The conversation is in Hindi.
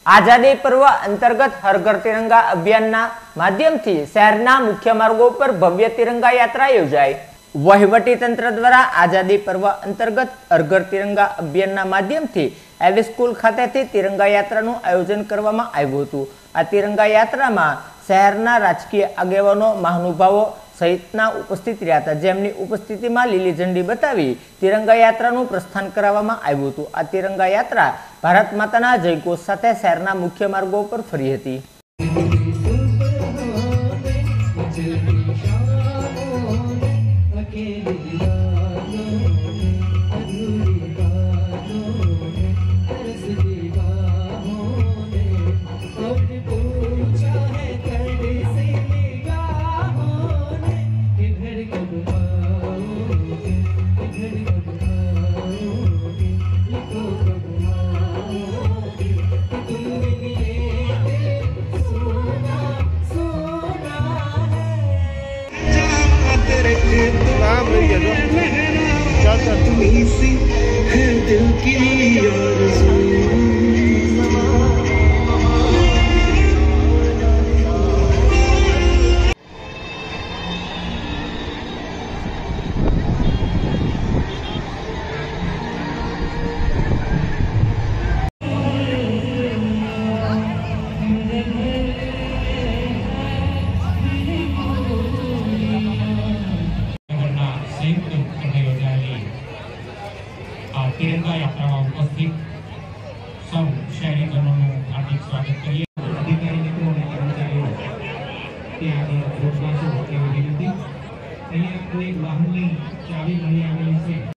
आजादी पर्व अंतर्गत हर घर तिरंगा अभियान माध्यम थी शहरना मुख्य मार्गों पर भव्य तिरंगा यात्रा योजाई। वहीवटी तंत्र द्वारा आजादी पर्व अंतर्गत हर घर तिरंगा अभियान माध्यम थी एवी स्कूल खाते तिरंगा यात्रा आयोजन करवामां आव्युं हतुं। आ तिरंगा यात्रा में शहरना राजकीय आगेवानो महानुभावों सहितना उपस्थित रह्या हता, जेमनी उपस्थिति में लीली झंडी बतावी तिरंगा यात्रा प्रस्थान करावामां आव्युं हतुं। आ तिरंगा यात्रा भारत माताना जयघोष साथे शहरना मुख्य मार्गों पर फरी हती। दिल की आरज़ू तिरंगा यात्रा में उपस्थित सब शहरीजनों हार्दिक स्वागत करिए। अधिकारी मित्रों ने कर्मचारीओ के आगे रोजगार से होती हुई विनती। अहीं कोई वाहन की चावी मળી આવેલી છે।